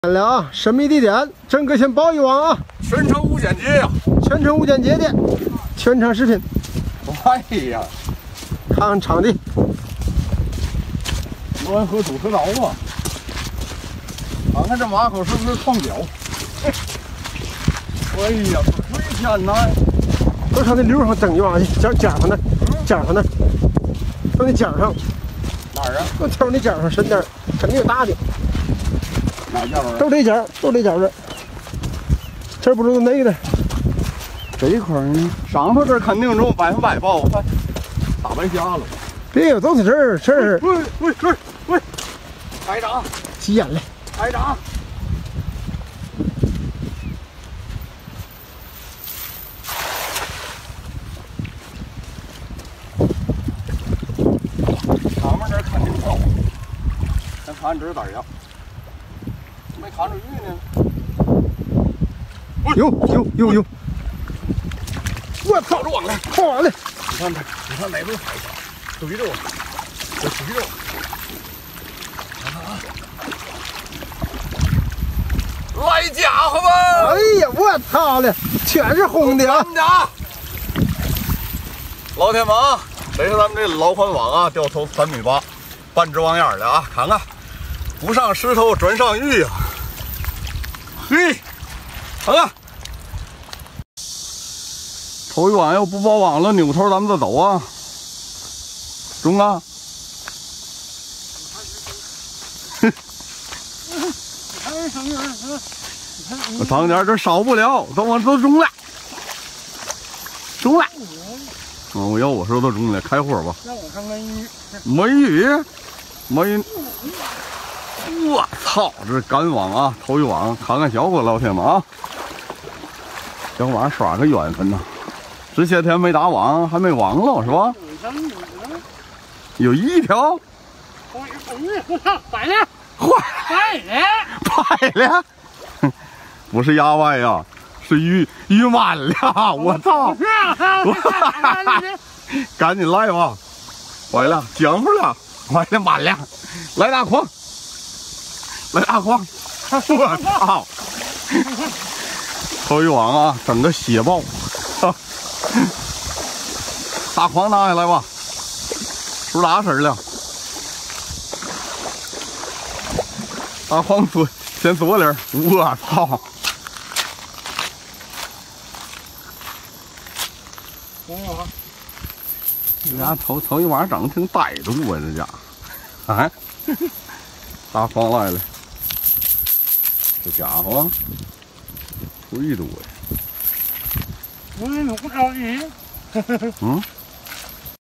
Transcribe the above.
来了啊！神秘地点，郑哥先报一网啊！ 全程无剪辑呀， 全程无剪辑的，全程视频。 哎呀， 看看场地， 滦河主河道啊！看看这马口是不是创角？哎呀，水天呐！ 都上那溜上整一网去，尖上那，尖上那，到那尖上。 哪儿啊？ 我挑那尖上深点，肯定有大的。 哪角啊？ 都这角，都这角这，这不是那个这一块呢？上头这肯定中100%爆，我看大白虾了。 别有，都是这儿，这儿。 喂，排长， 急眼了， 排长。上面这肯定高，咱看这是咋样？ 没看着鱼呢， 有！我操！ 撞了， 跑完了！ 你看哪边拍的？对着我，这对着我。看看啊！来家伙吧！ 哎呀，我操了，全是红的啊！ 老天妈，这是咱们这老环网啊，钓头3.8米，半只网眼的啊！看看，不上石头转上鱼呀！ 嘿，看看，头一网要不包网了，扭头咱们再走啊！中啊！我长点，这少不了，都中了，中了。我要我说都中了，开火吧。 让我看看鱼。 没鱼，没鱼。 我操！这是干网啊，头一网，看看效果，老铁们啊！小网耍个缘分呐，这些天没打网，还没网了是吧？有一条， 坏了， 坏了！不是压歪呀，是鱼满了！我操！赶紧来吧！坏了，浆糊了，坏了，满了，来大筐！ 来大筐！我操！头一网啊，整个血爆！大筐拿下来吧，出啥事了？大筐先左脸，我操！这家头一网整的挺歹毒啊，这家伙！啊，大筐来了。 这家伙忒多呀！ 我不着急。 嗯。